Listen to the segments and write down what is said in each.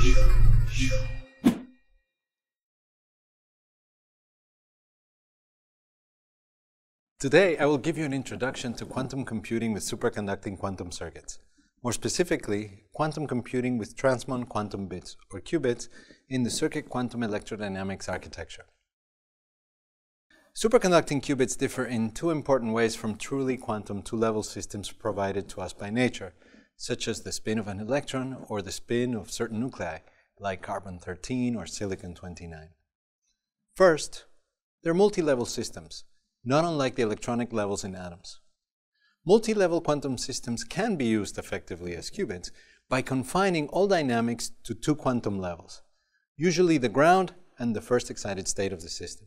Today, I will give you an introduction to quantum computing with superconducting quantum circuits. More specifically, quantum computing with transmon quantum bits, or qubits, in the circuit quantum electrodynamics architecture. Superconducting qubits differ in two important ways from truly quantum two-level systems provided to us by nature, such as the spin of an electron or the spin of certain nuclei, like carbon-13 or silicon-29. First, they're multi-level systems, not unlike the electronic levels in atoms. Multi-level quantum systems can be used effectively as qubits by confining all dynamics to two quantum levels, usually the ground and the first excited state of the system.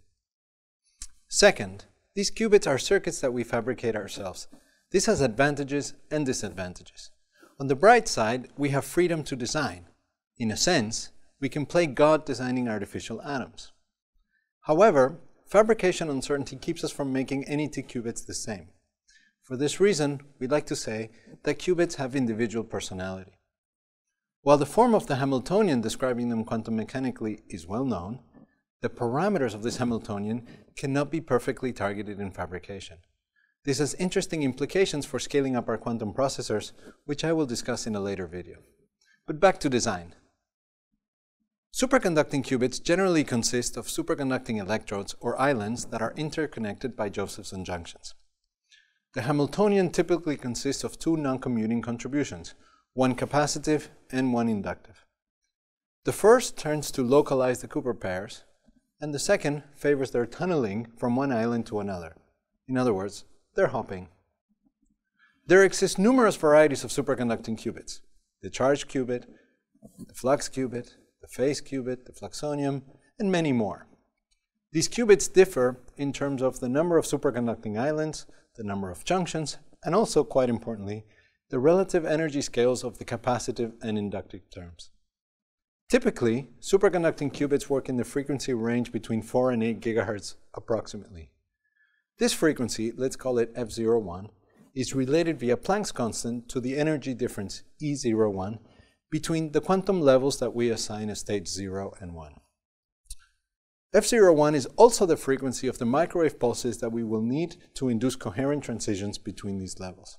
Second, these qubits are circuits that we fabricate ourselves. This has advantages and disadvantages. On the bright side, we have freedom to design. In a sense, we can play God designing artificial atoms. However, fabrication uncertainty keeps us from making any two qubits the same. For this reason, we'd like to say that qubits have individual personality. While the form of the Hamiltonian describing them quantum mechanically is well known, the parameters of this Hamiltonian cannot be perfectly targeted in fabrication. This has interesting implications for scaling up our quantum processors, which I will discuss in a later video. But back to design. Superconducting qubits generally consist of superconducting electrodes or islands that are interconnected by Josephson junctions. The Hamiltonian typically consists of two non-commuting contributions, one capacitive and one inductive. The first turns to localize the Cooper pairs, and the second favors their tunneling from one island to another. In other words, they're hopping. There exist numerous varieties of superconducting qubits: the charge qubit, the flux qubit, the phase qubit, the fluxonium, and many more. These qubits differ in terms of the number of superconducting islands, the number of junctions, and also, quite importantly, the relative energy scales of the capacitive and inductive terms. Typically, superconducting qubits work in the frequency range between 4 and 8 gigahertz approximately. This frequency, let's call it F01, is related via Planck's constant to the energy difference E01 between the quantum levels that we assign as stage 0 and 1. F01 is also the frequency of the microwave pulses that we will need to induce coherent transitions between these levels.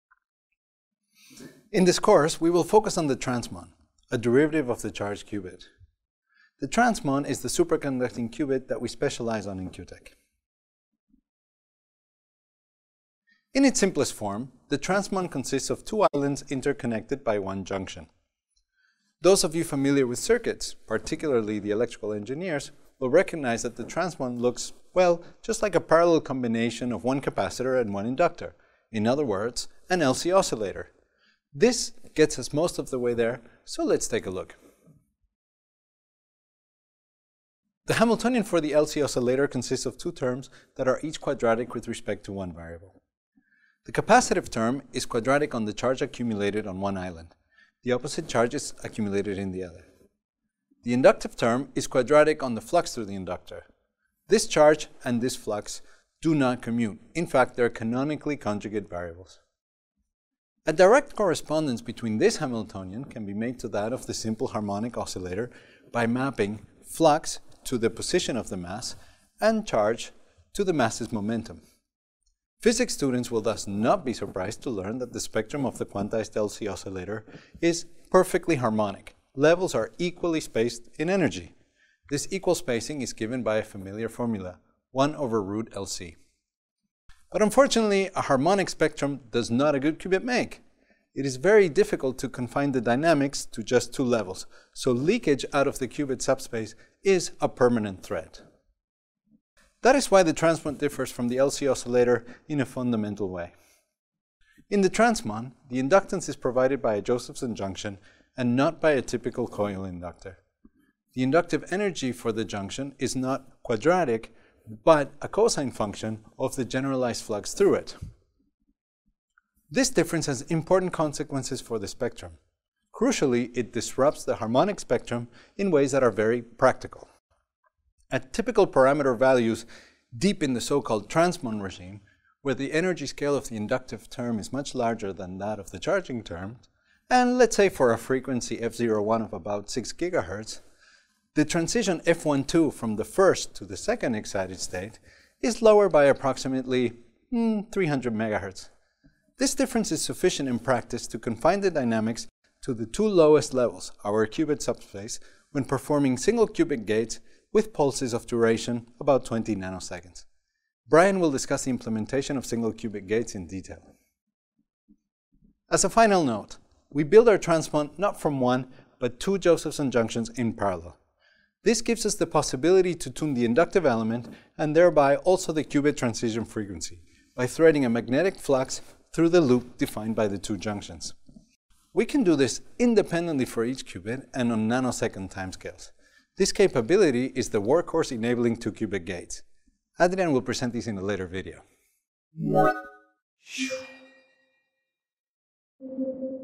In this course, we will focus on the transmon, a derivative of the charged qubit. The transmon is the superconducting qubit that we specialize on in QTech. In its simplest form, the transmon consists of two islands interconnected by one junction. Those of you familiar with circuits, particularly the electrical engineers, will recognize that the transmon looks, well, just like a parallel combination of one capacitor and one inductor. In other words, an Lc oscillator. This gets us most of the way there, so let's take a look. The Hamiltonian for the Lc oscillator consists of two terms that are each quadratic with respect to one variable. The capacitive term is quadratic on the charge accumulated on one island. The opposite charge is accumulated in the other. The inductive term is quadratic on the flux through the inductor. This charge and this flux do not commute. In fact, they're canonically conjugate variables. A direct correspondence between this Hamiltonian can be made to that of the simple harmonic oscillator by mapping flux to the position of the mass and charge to the mass's momentum. Physics students will thus not be surprised to learn that the spectrum of the quantized Lc oscillator is perfectly harmonic. Levels are equally spaced in energy. This equal spacing is given by a familiar formula, 1 over root Lc. But unfortunately, a harmonic spectrum does not a good qubit make. It is very difficult to confine the dynamics to just two levels, so leakage out of the qubit subspace is a permanent threat. That is why the transmon differs from the Lc oscillator in a fundamental way. In the transmon, the inductance is provided by a Josephson junction and not by a typical coil inductor. The inductive energy for the junction is not quadratic, but a cosine function of the generalized flux through it. This difference has important consequences for the spectrum. Crucially, it disrupts the harmonic spectrum in ways that are very practical. At typical parameter values deep in the so-called transmon regime, where the energy scale of the inductive term is much larger than that of the charging term, And let's say for a frequency f01 of about 6 GHz, the transition f12 from the first to the second excited state is lower by approximately 300 MHz. This difference is sufficient in practice to confine the dynamics to the two lowest levels, our qubit subspace, when performing single qubit gates with pulses of duration about 20 nanoseconds. Brian will discuss the implementation of single qubit gates in detail. As a final note, we build our transpond not from one, but two Josephson junctions in parallel. This gives us the possibility to tune the inductive element and thereby also the qubit transition frequency by threading a magnetic flux through the loop defined by the two junctions. We can do this independently for each qubit and on nanosecond timescales. This capability is the workhorse enabling two qubit gates. Adrian will present these in a later video.